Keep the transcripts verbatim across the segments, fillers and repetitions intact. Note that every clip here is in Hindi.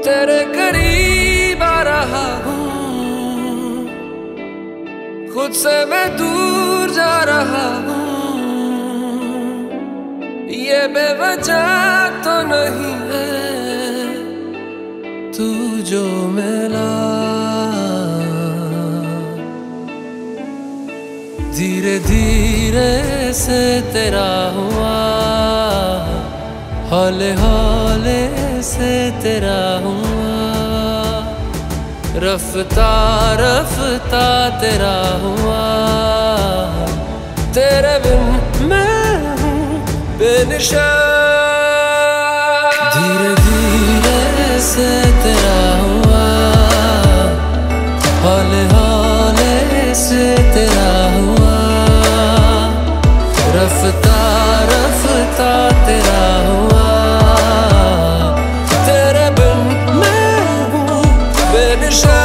तेरे करीब आ रहा हूँ, खुद से मैं दूर जा रहा हूँ। ये बेवजह तो नहीं है तू जो मिला, धीरे धीरे से तेरा हुआ, हौले हौले से तेरा हुआ, रफ्ता रफ्ता तेरा हुआ। तेरे बिन मैं हूँ बेनिशा, धीरे धीरे से तेरा हुआ, हौले हौले से तेरा हुआ, रफ्ता रफ्ता तेरा हुआ। तेरे बिन मैं हूँ बेनिशा।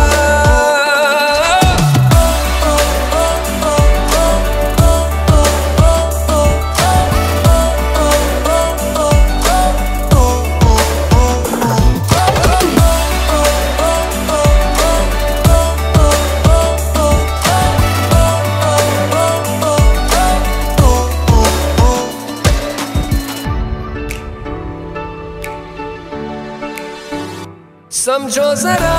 समझो जरा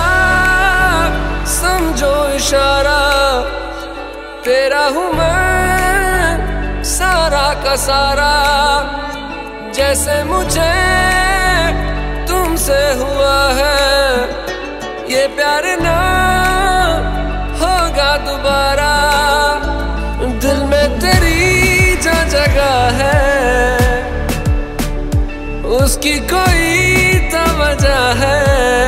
समझो इशारा, तेरा हूँ मैं सारा का सारा। जैसे मुझे तुमसे हुआ है, ये प्यार ना होगा दोबारा। दिल में तेरी जो जगह है, उसकी कोई तो वजह है।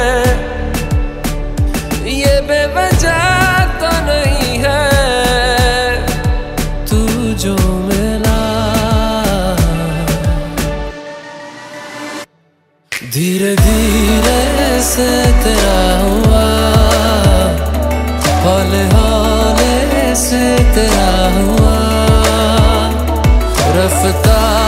ये बेवजह तो नहीं है तू जो मिला, धीरे धीरे से तेरा हुआ, हौले हौले से तेरा हुआ, रफ्ता